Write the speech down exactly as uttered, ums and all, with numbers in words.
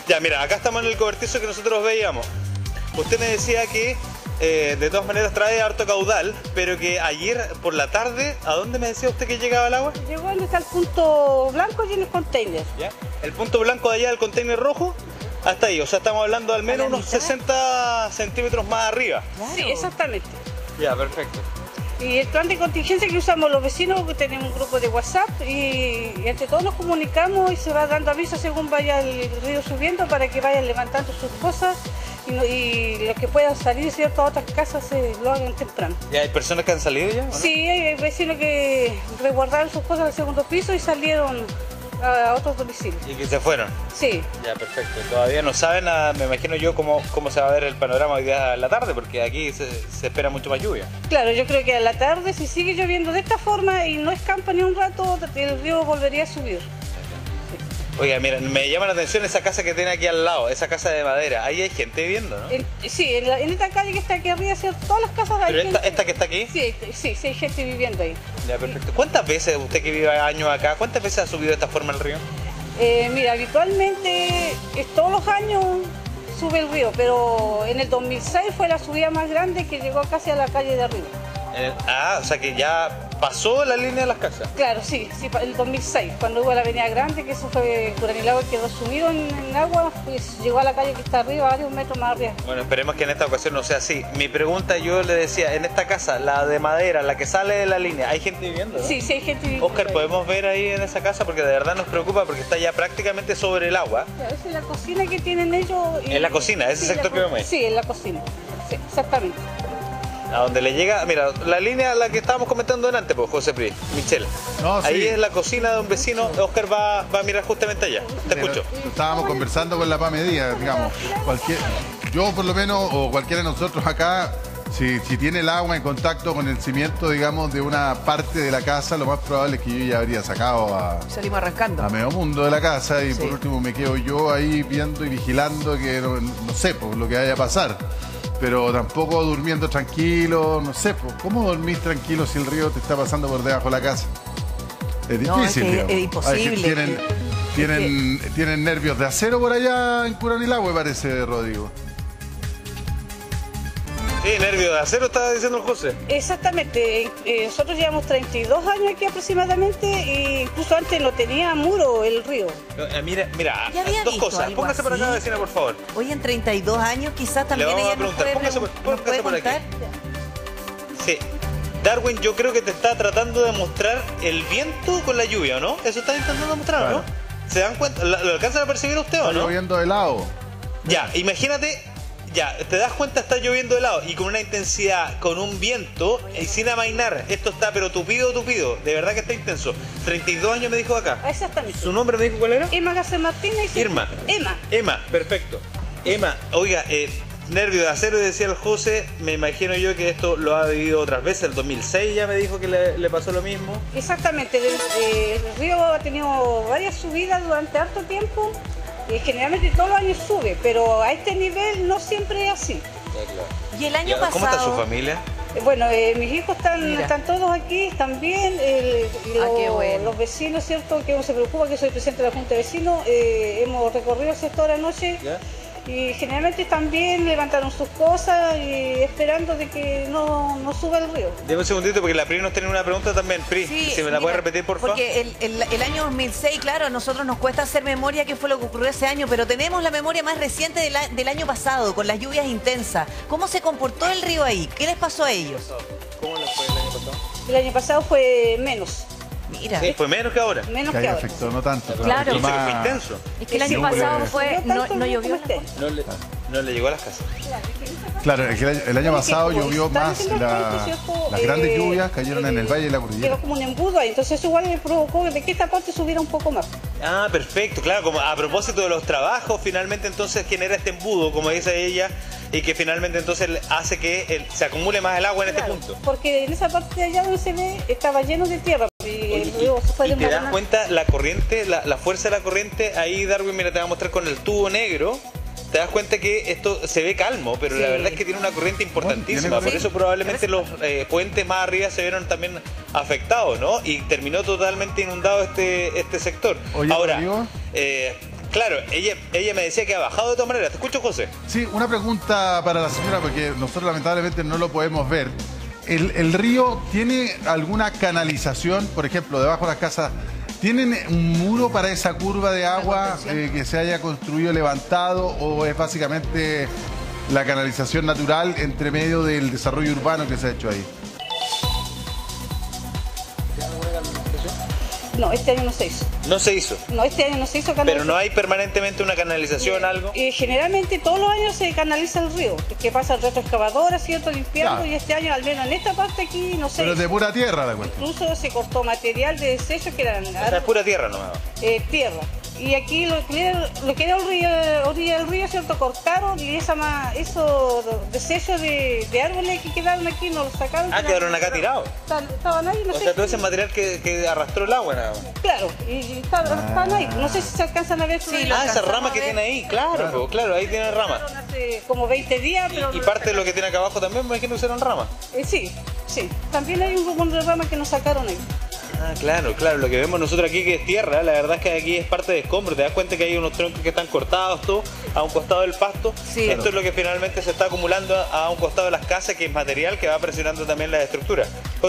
Ya, mira, acá estamos en el cobertizo que nosotros veíamos. Usted me decía que eh, de todas maneras trae harto caudal, pero que ayer por la tarde, ¿a dónde me decía usted que llegaba el agua? Llegó donde está el punto blanco y en el container. ¿Ya? El punto blanco de allá del container rojo, hasta ahí. O sea, estamos hablando al menos unos sesenta centímetros más arriba. Claro. Sí, exactamente. Ya, perfecto. Y el plan de contingencia que usamos los vecinos, que tenemos un grupo de WhatsApp y, y entre todos nos comunicamos y se va dando aviso según vaya el río subiendo para que vayan levantando sus cosas y, no, y los que puedan salir, ¿cierto?, a otras casas se lo hagan temprano. ¿Y hay personas que han salido ya? ¿O no? Sí, hay vecinos que resguardaron sus cosas al segundo piso y salieron a otros domicilios. ¿Y que se fueron? Sí. Ya, perfecto. Todavía no saben, nada, me imagino yo, cómo, cómo se va a ver el panorama hoy día en la tarde, porque aquí se, se espera mucho más lluvia. Claro, yo creo que a la tarde, si sigue lloviendo de esta forma y no escampa ni un rato, el río volvería a subir. Oiga, mira, me llama la atención esa casa que tiene aquí al lado, esa casa de madera. Ahí hay gente viviendo, ¿no? En, sí, en, la, en esta calle que está aquí arriba, ¿cierto? Todas las casas hay ¿Pero esta, gente. esta que está aquí? Sí, sí, sí, hay gente viviendo ahí. Ya, perfecto. ¿Cuántas veces, usted que vive años acá, cuántas veces ha subido de esta forma el río? Eh, mira, habitualmente es, todos los años sube el río, pero en el dos mil seis fue la subida más grande que llegó casi a la calle de arriba. Eh, ah, o sea que ya pasó la línea de las casas. Claro, sí, sí, el dos mil seis, cuando hubo la avenida Grande, que eso fue Curanilagua, quedó sumido en, en agua, pues llegó a la calle que está arriba, varios metros más arriba. Bueno, esperemos que en esta ocasión no sea así. Mi pregunta, yo le decía, en esta casa, la de madera, la que sale de la línea, ¿hay gente viviendo, no? Sí, sí hay gente viviendo. Oscar, ¿podemos ver ahí en esa casa? Porque de verdad nos preocupa porque está ya prácticamente sobre el agua. Claro, esa es la cocina que tienen ellos. Y... ¿En la cocina? ¿Ese sí, sector que vemos ahí? Sí, en la cocina, sí, exactamente. A donde le llega, mira, la línea a la que estábamos comentando delante, pues, José Pri, Michelle. No, sí. Ahí es la cocina de un vecino, Oscar va, va a mirar justamente allá. Te escucho. Estábamos conversando con la Pame Díaz, digamos. Cualquier, yo por lo menos, o cualquiera de nosotros acá, si, si tiene el agua en contacto con el cimiento, digamos, de una parte de la casa, lo más probable es que yo ya habría sacado a, Salimos arrancando. a medio mundo de la casa y Sí. por último me quedo yo ahí viendo y vigilando que no, no sé, pues, lo que vaya a pasar. Pero tampoco durmiendo tranquilo, no sé, pues, ¿cómo dormís tranquilo si el río te está pasando por debajo de la casa? Es difícil, No, es que digamos. es imposible. Hay que- tienen, Es tienen, tienen nervios de acero por allá en Curanilagua, parece, Rodrigo. Sí, nervio de acero, estaba diciendo el José. Exactamente, eh, nosotros llevamos treinta y dos años aquí aproximadamente e incluso antes no tenía muro el río. Eh, mira, mira, Ya había dos visto cosas. algo Póngase por acá, así. vecina, por favor. Hoy en treinta y dos años quizás también vamos a ella nos preguntar, puede, póngase por- nos póngase puede por aquí. contar. Sí. Darwin, yo creo que te está tratando de mostrar el viento con la lluvia, ¿o no? Eso está intentando mostrar, ¿o Claro. ¿no? ¿Se dan cuenta? ¿Lo, lo alcanzan a percibir usted o Está no? lloviendo de helado. Ya, imagínate, ya, te das cuenta, está lloviendo helado y con una intensidad, con un viento y sin amainar. Esto está pero tupido, tupido. De verdad que está intenso. treinta y dos años me dijo acá. Exactamente. ¿Su nombre me dijo cuál era? Emma García Martínez. y- Irma. Emma. Emma, perfecto. Emma, oiga, eh, nervio de acero, decía el José, me imagino yo que esto lo ha vivido otras veces. El dos mil seis ya me dijo que le, le pasó lo mismo. Exactamente, el, eh, el río ha tenido varias subidas durante harto tiempo. Eh, generalmente todos los años sube, pero a este nivel no siempre es así. Y el año Ya, ¿Cómo está su pasado. familia? Eh, Bueno, eh, mis hijos están, Mira. están todos aquí, están bien. el- y Ah, lo- qué bueno. Los vecinos, ¿cierto? Que uno se preocupa, que soy presidente de la Junta de Vecinos. eh, hemos recorrido el sector anoche. ¿Ya? Y generalmente están bien, levantaron sus cosas y esperando de que no, no suba el río. Deme un segundito porque la Pri nos tiene una pregunta también. Pri, Sí, si me la mira, puede repetir, por favor. Porque el, el- el año dos mil seis, claro, a nosotros nos cuesta hacer memoria qué fue lo que ocurrió ese año, pero tenemos la memoria más reciente del, a- del año pasado, con las lluvias intensas. ¿Cómo se comportó el río ahí? ¿Qué les pasó a ellos? ¿Cómo les fue el año pasado? El año pasado fue menos, Mira, Sí, fue menos que ahora. menos Que que ahí ahora. afectó, no tanto. Claro. Dice que fue Más- intenso. es que el año Sí, pasado hombre. fue, No no, tanto no como llovió. este. No le, no le llegó a las casas. Claro, es que el, el año pasado Como llovió están más, haciendo el la- puente, ¿cierto? las grandes Eh, lluvias cayeron en el Valle de la Cordillera. Quedó como un embudo ahí, entonces eso igual le provocó de que esta parte subiera un poco más. Ah, perfecto, claro, como a propósito de los trabajos, finalmente entonces genera este embudo, como dice ella, y que finalmente entonces hace que el- se acumule más el agua en este Claro, punto. porque en esa parte de allá donde se ve estaba lleno de tierra y el río se fue Y te das desmoronando. cuenta la corriente, la, la fuerza de la corriente, ahí Darwin, mira, te va a mostrar con el tubo negro. Te das cuenta que esto se ve calmo, pero la Sí. verdad es que tiene una corriente importantísima. Bueno, Por tiene- eso probablemente los eh, puentes más arriba se vieron también afectados, ¿no? Y terminó totalmente inundado este, este sector. Oye, Ahora, Rodrigo. eh, Claro, ella, ella me decía que ha bajado de todas maneras. ¿Te escucho, José? Sí, una pregunta para la señora, porque nosotros lamentablemente no lo podemos ver. ¿El, el río tiene alguna canalización, por ejemplo, debajo de las casas? ¿Tienen un muro para esa curva de agua eh, que se haya construido levantado o es básicamente la canalización natural entre medio del desarrollo urbano que se ha hecho ahí? No, este año no se hizo. No se hizo. No, este año no se hizo Pero canalización. no hay permanentemente una canalización, algo. Y generalmente todos los años se canaliza el río, que pasa el retroexcavadora, ¿cierto? Limpiando, Claro. y este año, al menos en esta parte aquí, no sé. Pero es de pura tierra la cuestión. Incluso se cortó material de desechos que eran O sea, es pura tierra nomás. eh, tierra. Y aquí lo que era, lo que era orilla, orilla del río, ¿cierto? Cortaron y esa ma- esos desechos de, de árboles que quedaron aquí no los sacaron. Ah, quedaron acá tirados. Estaban, estaban ahí, no O sé. sea, todo ese material que, que arrastró el agua, nada más. Claro, y, y estaban, estaban ahí. No sé si se alcanzan a ver. Sí, pero- lo Ah, esa alcanzamos rama a que ver. tiene ahí, claro, claro, claro ahí tiene ramas. Hace como veinte días, pero... Y, y parte de lo que tiene acá abajo también, me imagino que serán ramas. Eh, sí, sí. También hay un grupo de ramas que nos sacaron ahí. Ah, claro, claro, lo que vemos nosotros aquí que es tierra, la verdad es que aquí es parte de escombros, te das cuenta que hay unos troncos que están cortados, todo, a un costado del pasto. Sí. Esto es lo que finalmente se está acumulando a un costado de las casas, que es material que va presionando también las estructuras.